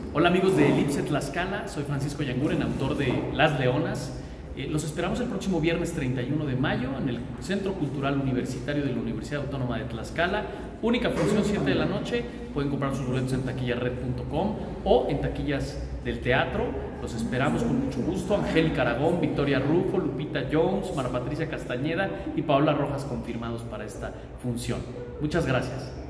Hola amigos de Elipse Tlaxcala, soy Francisco Yanguren, autor de Las Leonas. Los esperamos el próximo viernes 31 de mayo en el Centro Cultural Universitario de la Universidad Autónoma de Tlaxcala. Única función 7 de la noche. Pueden comprar sus boletos en taquillared.com o en taquillas del teatro. Los esperamos con mucho gusto. Angélica Aragón, Victoria Rufo, Lupita Jones, Mara Patricia Castañeda y Paola Rojas confirmados para esta función. Muchas gracias.